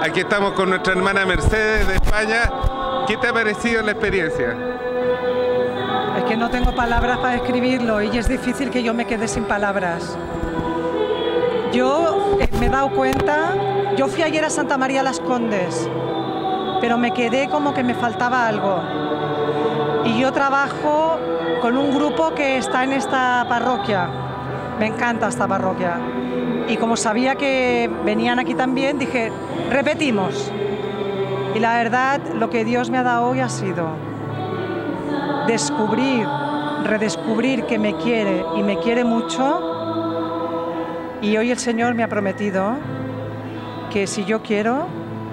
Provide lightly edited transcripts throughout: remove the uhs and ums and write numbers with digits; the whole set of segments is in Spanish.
Aquí estamos con nuestra hermana Mercedes de España. ¿Qué te ha parecido la experiencia? Es que no tengo palabras para describirlo y es difícil que yo me quede sin palabras. Yo me he dado cuenta, yo fui ayer a Santa María Las Condes, pero me quedé como que me faltaba algo. Y yo trabajo con un grupo que está en esta parroquia. Me encanta esta parroquia. Y como sabía que venían aquí también, dije, repetimos. Y la verdad, lo que Dios me ha dado hoy ha sido descubrir, redescubrir que me quiere y me quiere mucho. Y hoy el Señor me ha prometido que si yo quiero,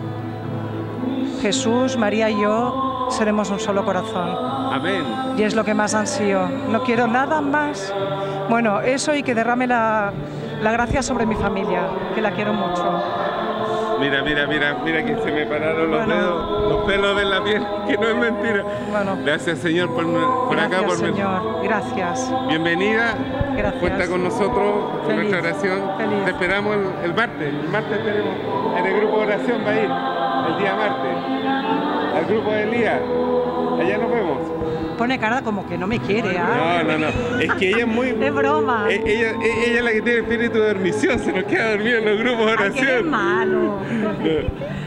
Jesús, María y yo seremos un solo corazón. Amén. Y es lo que más ansío. No quiero nada más. Bueno, eso y que derrame la gracia sobre mi familia, que la quiero mucho. Mira que se me pararon los dedos, los pelos de la piel, que no es mentira. Bueno, gracias, Señor, por gracias, acá. Señor. Gracias. Bienvenida. Gracias. Cuenta con nosotros, con Feliz. nuestra oración. Feliz. Te esperamos el martes. El martes tenemos en el grupo de oración, va a ir el día martes. Al grupo de Elías. Allá nos vemos. Pone cara como que no me quiere, ¿ah? No. Es que ella es muy... Es broma. Ella es la que tiene espíritu de dormición. Se nos queda dormida en los grupos de oración. Ay, qué malo.